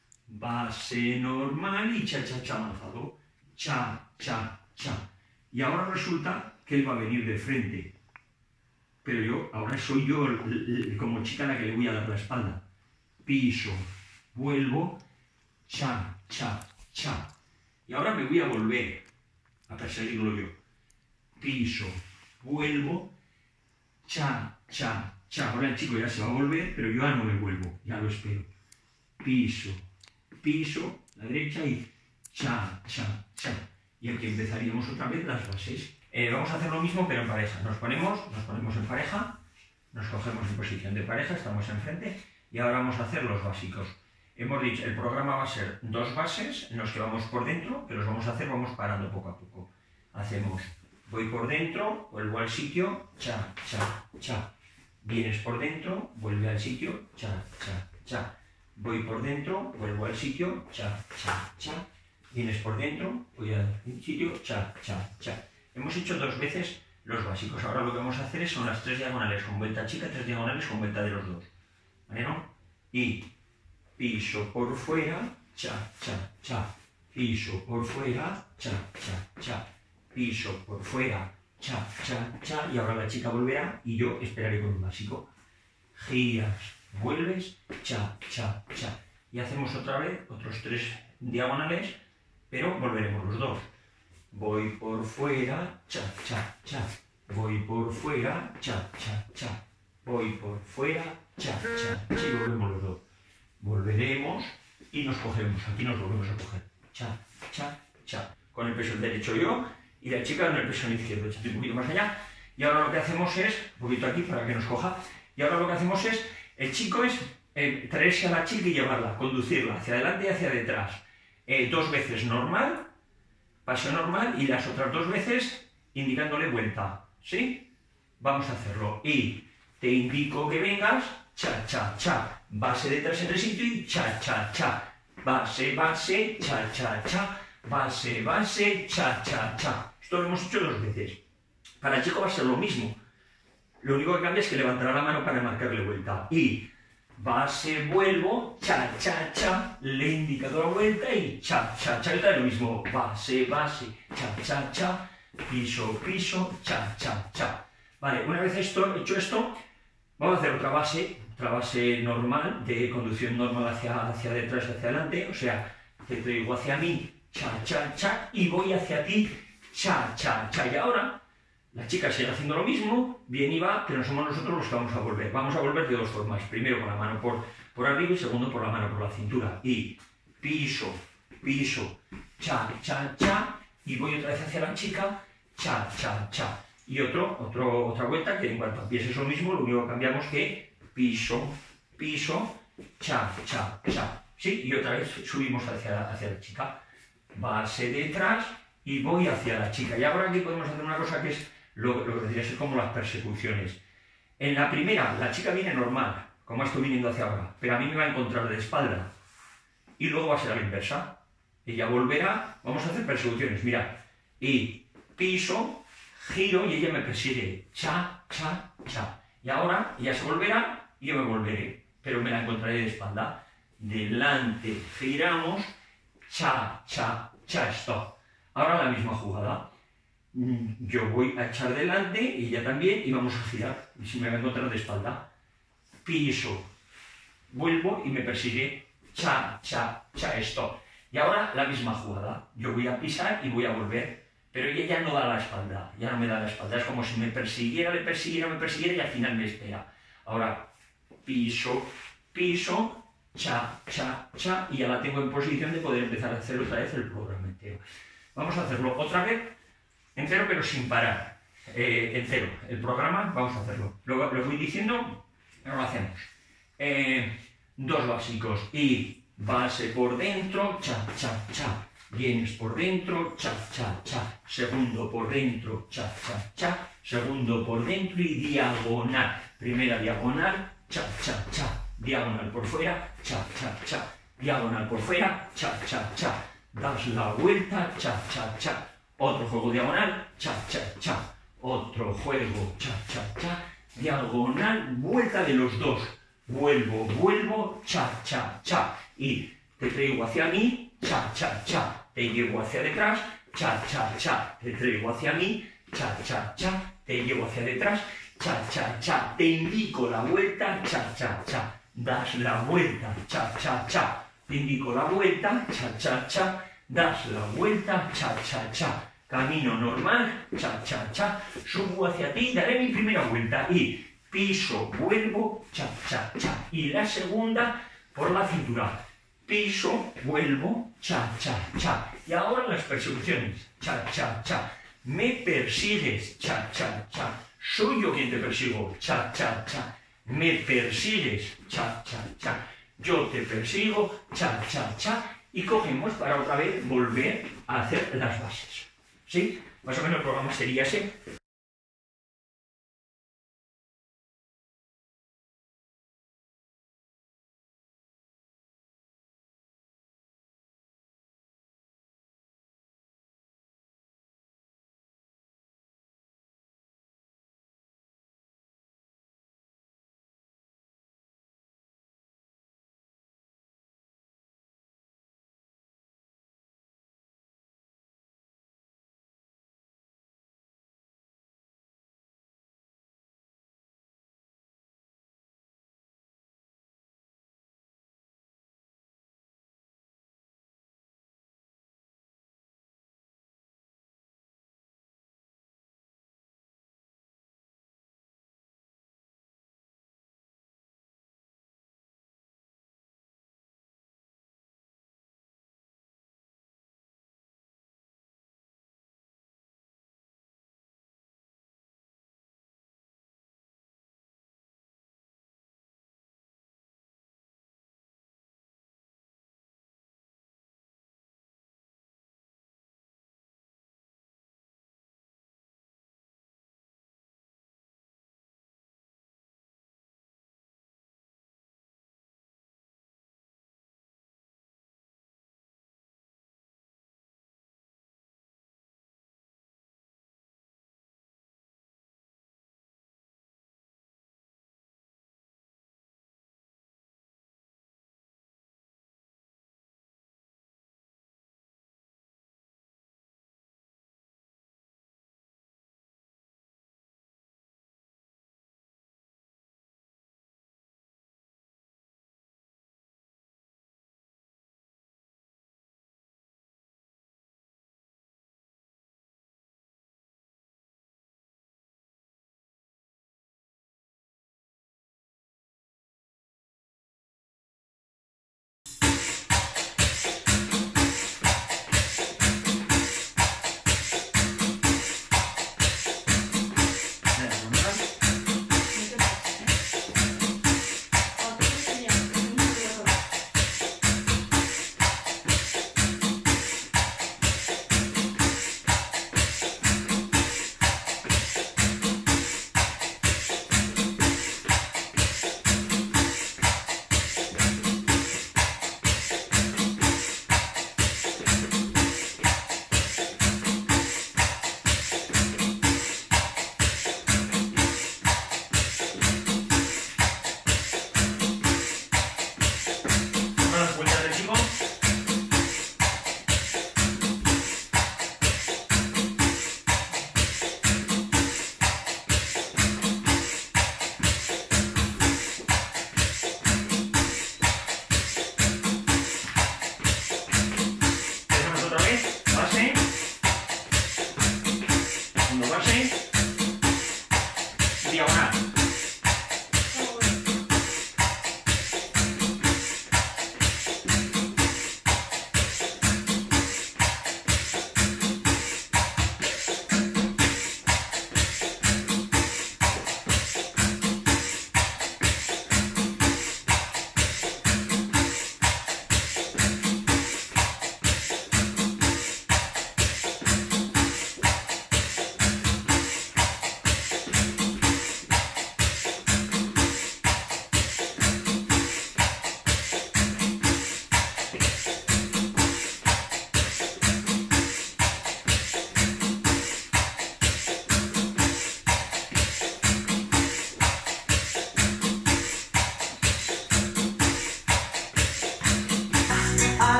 Base normal y cha, cha, cha avanzado. Cha, cha, cha. Y ahora resulta que él va a venir de frente. Pero ahora soy yo como chica a la que le voy a dar la espalda. Piso, vuelvo, cha, cha, cha. Y ahora me voy a volver a perseguirlo yo. Piso, vuelvo, cha, cha, cha. Ahora el chico ya se va a volver, pero yo ya no me vuelvo, ya lo espero. Piso, piso, la derecha y cha, cha, cha. Y aquí empezaríamos otra vez las bases. Vamos a hacer lo mismo pero en pareja. Nos ponemos en pareja, nos cogemos en posición de pareja, estamos enfrente y ahora vamos a hacer los básicos. Hemos dicho, el programa va a ser dos bases en los que vamos por dentro, que los vamos a hacer, vamos parando poco a poco. Hacemos, voy por dentro, vuelvo al sitio, cha, cha, cha. Vienes por dentro, vuelve al sitio, cha, cha, cha. voy por dentro, vuelvo al sitio, cha, cha, cha, vienes por dentro, voy al sitio, cha, cha, cha. Hemos hecho 2 veces los básicos. Ahora lo que vamos a hacer son las 3 diagonales con vuelta chica, 3 diagonales con vuelta de los 2. ¿Vale, no? Y piso por fuera, cha, cha, cha, piso por fuera, cha, cha, cha, piso por fuera, cha, cha, cha, y ahora la chica volverá y yo esperaré con un básico. Giras, vuelves, cha, cha, cha. Y hacemos otra vez otros 3 diagonales, pero volveremos los 2. Voy por fuera, cha, cha, cha. Voy por fuera, cha, cha, cha. Voy por fuera, cha, cha, cha. Y volvemos los 2. Volveremos y nos cogemos. Aquí nos volvemos a coger. Cha, cha, cha. Con el peso derecho yo y la chica con el peso izquierdo. Echate un poquito más allá. Y ahora lo que hacemos es, un poquito aquí para que nos coja. Y ahora lo que hacemos es, el chico es traerse a la chica y llevarla, conducirla hacia adelante y hacia detrás. 2 veces normal, paso normal, y las otras 2 veces indicándole vuelta. ¿Sí? Vamos a hacerlo. Y te indico que vengas, cha, cha, cha. Base detrás en el sitio y cha, cha, cha. Base, base, cha, cha, cha. Base, base, cha, cha, cha. Esto lo hemos hecho 2 veces. Para el chico va a ser lo mismo. Lo único que cambia es que levantará la mano para marcarle vuelta. Y base, vuelvo, cha, cha, cha. Le he indicado la vuelta y cha, cha, cha. Y otra vez lo mismo. Base, base, cha, cha, cha. Piso, piso, cha, cha, cha. Vale, una vez hecho esto, vamos a hacer otra base normal, de conducción normal hacia detrás y hacia adelante. O sea, te traigo hacia mí, cha, cha, cha. Y voy hacia ti, cha, cha, cha. Y ahora la chica sigue haciendo lo mismo, bien y va, pero no somos nosotros los que vamos a volver. Vamos a volver de 2 formas. Primero con la mano por arriba y segundo por la mano por la cintura. Y piso, piso, cha, cha, cha. Y voy otra vez hacia la chica, cha, cha, cha. Y otra vuelta que en cuanto a pies es lo mismo, lo único que cambiamos que piso, piso, cha, cha, cha. ¿Sí? Y otra vez subimos hacia la chica. Base detrás y voy hacia la chica. Y ahora aquí podemos hacer una cosa que es lo que vendría a ser como las persecuciones. En la primera, la chica viene normal, como estoy viniendo hacia ahora, pero a mí me va a encontrar de espalda. Y luego va a ser a la inversa. Ella volverá, vamos a hacer persecuciones, mirad. Y piso, giro y ella me persigue. Cha, cha, cha. Y ahora ella se volverá y yo me volveré, pero me la encontraré de espalda. Delante, giramos, cha, cha, cha, stop. Ahora la misma jugada. Yo voy a echar delante y ella también y vamos a girar. Y si me va a encontrar de espalda, piso, vuelvo y me persigue, cha, cha, cha, stop. Y ahora la misma jugada. Yo voy a pisar y voy a volver, pero ella ya no da la espalda, ya no me da la espalda. Es como si me persiguiera, me persiguiera y al final me espera. Ahora, piso, piso, cha, cha, cha, y ya la tengo en posición de poder empezar a hacer otra vez el programa entero. Vamos a hacerlo otra vez, entero pero sin parar, en cero. El programa, vamos a hacerlo. Lo voy diciendo, ahora lo hacemos. 2 básicos y base por dentro, cha, cha, cha. Vienes por dentro, cha, cha, cha. Segundo por dentro, cha, cha, cha. Segundo por dentro y diagonal. Primera diagonal, cha, cha, cha. Diagonal por fuera, cha, cha, cha. Diagonal por fuera, cha, cha, cha. Das la vuelta, cha, cha, cha. Otro juego diagonal, cha, cha, cha. Otro juego, cha, cha, cha. Diagonal, vuelta de los 2. Vuelvo, vuelvo, cha, cha, cha. Y te traigo hacia mí, cha, cha, cha. Te llevo hacia detrás, cha, cha, cha. Te traigo hacia mí, cha, cha, cha. Te llevo hacia detrás, cha, cha, cha. Te indico la vuelta, cha, cha, cha. Das la vuelta, cha, cha, cha. Te indico la vuelta, cha, cha, cha. Das la vuelta, cha, cha, cha. Camino normal, cha, cha, cha. Subo hacia ti, daré mi primera vuelta y piso, vuelvo, cha, cha, cha. Y la segunda por la cintura. Piso, vuelvo, cha, cha, cha. Y ahora las persecuciones, cha, cha, cha. Me persigues, cha, cha, cha. Soy yo quien te persigo, cha, cha, cha. Me persigues, cha, cha, cha. Yo te persigo, cha, cha, cha. Y cogemos para otra vez volver a hacer las bases. ¿Sí? Más o menos el programa sería ese.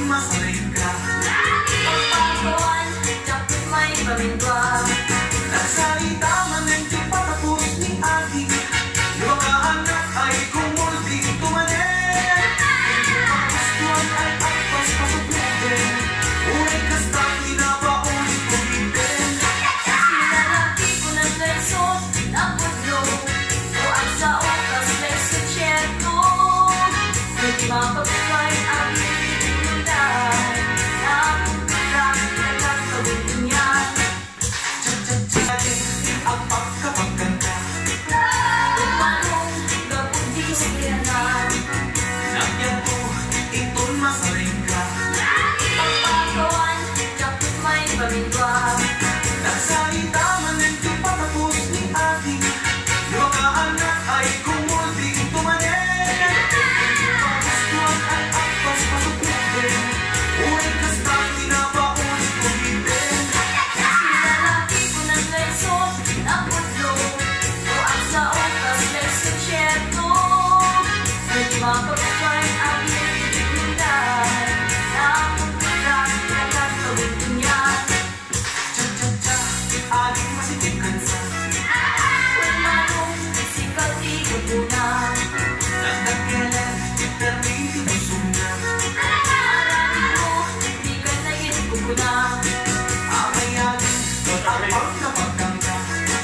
masanay ka. Pagpagawan, dapat may pamintwa. Nagsalita man hindi patapos ni Adi. Yung mga anak ay kumulding tumanin. Pagpagustuhan ay agpas pasuplutin. Unay kastang dinapaulit-ulitin. Sinalaki ko ng lesson na pudlo. O ang sa oras lesson siyento. Hindi mapagpapay ang pinundan. Napunta nagkakawin niyan. Tsa-tsa-tsa-tsa ang pagkapagkanta. Umanong gabundis kiranan. Nagyan ko, iton masanay ka. Pagpagawan, dapat may pamintwa. Nagsalita man hindi patapos ni Adi. Yung mga anak ay kumulding tumanin. Pagpagustuhan ay agpas pasuplutin. Unay kastang dinapaulit-ulitin. Sinalaki ko ng lesson na pudlo. O ang sa oras lesson siyento. Hindi mapagpapay ang pinundan. Napunta nagkakawin niyan. Tsa-tsa-tsa, aling masikip kansa. Umanong sikat ikabunan. Nagdagyalan, permiti mo sundan. Aramin mo, di ka na inukunan. Amayagin, ang pagkapagkanta.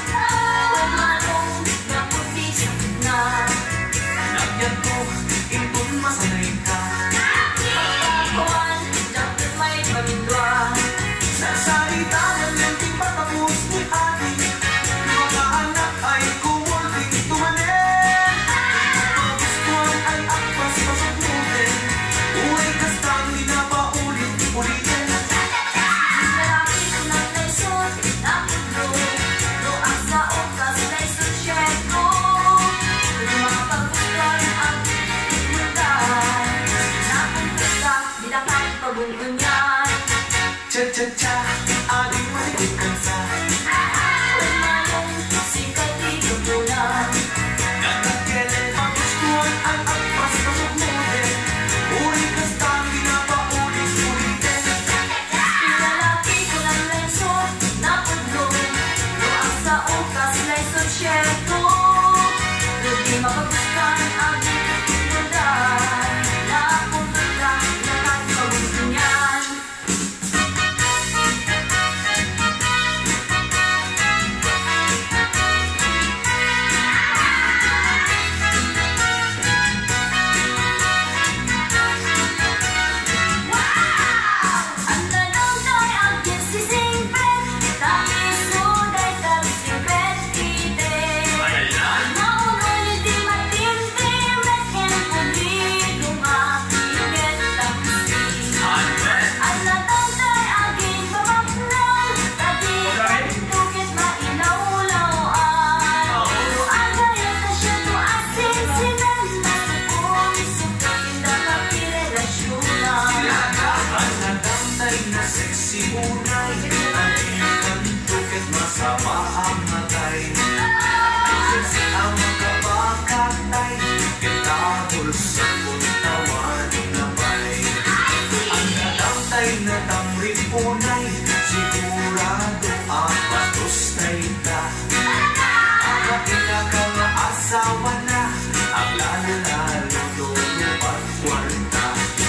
Umanong naputi sa gitna. Nagyan ko, iton masanay ka. Pagpagawan, dapat may pamintwa. Nagsalita man hindi patapos ni Adi. Yung mga anak ay kumulding tumanin. Pagpagustuhan ay agpas pasuplutin. Unay kastang dinapaulit-ulitin. Sinalaki ko ng lesson na pudlo. O ang sa oras lesson siyento. Hindi mapagpustuhan ang pinundan. Napunta nilakad pagungunyan. Tsa-tsa-tsa, aling masikip kansa. Umanong sikat ikabunan. Nagdagyalan, paggustuhan ay agpas pasuplutin. Unay kastang dinapaulit-ulitin. Sinalaki ko ng lesson na pudlo. O ang sa oras lesson siyento. Hindi mapagpustuhan ang pinundan. Napunta nilakad pagungunyan. Ang tanong ay ang kinsisingpet. Tapos suday tapsingpet ite. Maunoy di matintimet. Yan pulido makikit tapsing. Ang tanong ay aging babaknang. Tadi tukit mailawlawan. Ang gayat na siya to asin sinan. Masupong-supong na kapirelasyonan. Ang nadamday na sexy unay. Ang ikanto ket masama ang matay. Sexy ang makapakatay. Kitahol sa puntawan na bay. Ang nadamday na tamrit unay. Sigurado ang patos na ita. Ang pinaka nga asawa na. Ang lalo-lalo lolo at kwarta.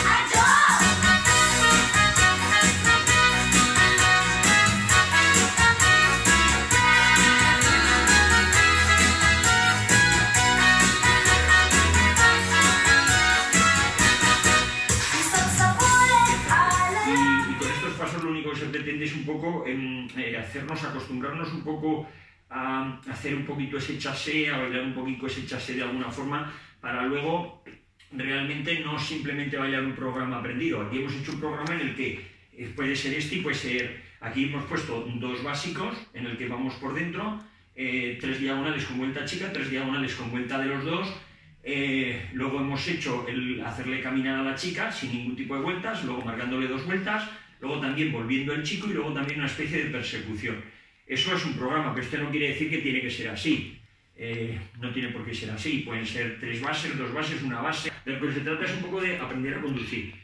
Isang sabulit alay. Y con estos pasos lo único que se pretende es un poco acostumbrarnos un poco a hacer un poquito ese chasé, a bailar un poquito ese chasé de alguna forma, para luego realmente no simplemente bailar un programa aprendido. Aquí hemos hecho un programa en el que puede ser este y puede ser... Aquí hemos puesto dos básicos en el que vamos por dentro, 3 diagonales con vuelta chica, 3 diagonales con vuelta de los dos. Luego hemos hecho el hacerle caminar a la chica sin ningún tipo de vueltas, luego marcándole 2 vueltas, luego también volviendo el chico y luego también una especie de persecución. Eso es un programa, pero esto no quiere decir que tiene que ser así. No tiene por qué ser así, pueden ser 3 bases, 2 bases, una base. De lo que se trata es un poco de aprender a conducir.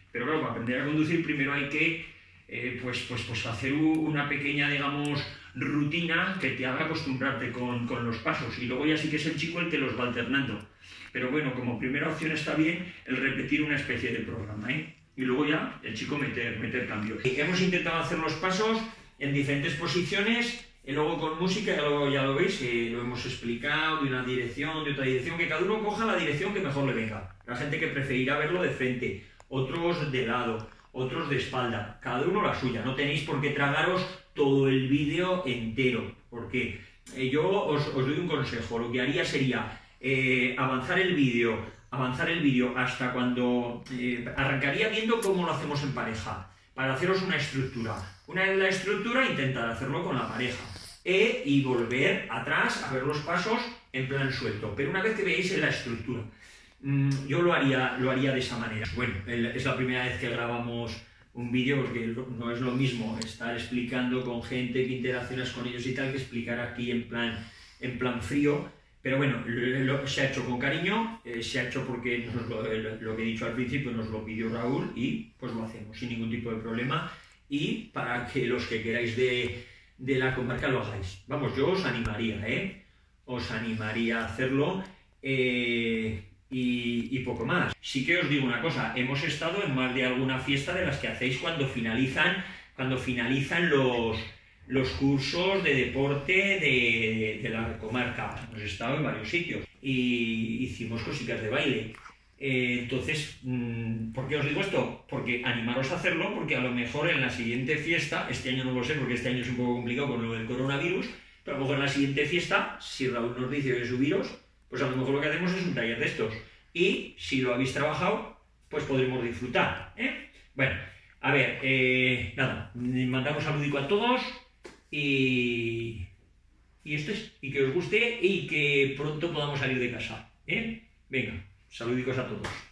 Pero claro, para aprender a conducir primero hay que pues hacer una pequeña, digamos, rutina que te haga acostumbrarte con los pasos, y luego ya sí que es el chico el que los va alternando. Pero bueno, como primera opción está bien el repetir una especie de programa, ¿eh? Y luego ya el chico meter cambios. Hemos intentado hacer los pasos en diferentes posiciones, y luego con música, ya lo veis, lo hemos explicado, de una dirección, de otra dirección, que cada uno coja la dirección que mejor le venga. La gente que preferirá verlo de frente, otros de lado, otros de espalda, cada uno la suya. No tenéis por qué tragaros todo el vídeo entero, porque yo os doy un consejo. Lo que haría sería avanzar el vídeo hasta cuando arrancaría viendo cómo lo hacemos en pareja, para haceros una estructura. Una vez la estructura, intentar hacerlo con la pareja y volver atrás a ver los pasos en plan suelto, pero una vez que veáis en la estructura. Yo lo haría de esa manera. Bueno, es la primera vez que grabamos un vídeo, porque no es lo mismo estar explicando con gente que interaccionas con ellos y tal, que explicar aquí en plan frío. Pero bueno, se ha hecho con cariño, se ha hecho porque lo que he dicho al principio nos lo pidió Raúl, y pues lo hacemos sin ningún tipo de problema, y para que los que queráis de la comarca lo hagáis. Vamos, yo os animaría, os animaría a hacerlo, y poco más. Sí que os digo una cosa, hemos estado en más de alguna fiesta de las que hacéis cuando finalizan los cursos de deporte de la comarca. Hemos estado en varios sitios y hicimos cositas de baile. Entonces, ¿por qué os digo esto? Porque animaros a hacerlo, porque a lo mejor en la siguiente fiesta, este año no lo sé porque este año es un poco complicado con lo del coronavirus, pero a lo mejor en la siguiente fiesta, si Raúl nos dice que subiros, pues a lo mejor lo que hacemos es un taller de estos. Y si lo habéis trabajado, pues podremos disfrutar, Bueno, a ver, nada, mandamos saludico a todos y esto es, y que os guste y que pronto podamos salir de casa, Venga, saludicos a todos.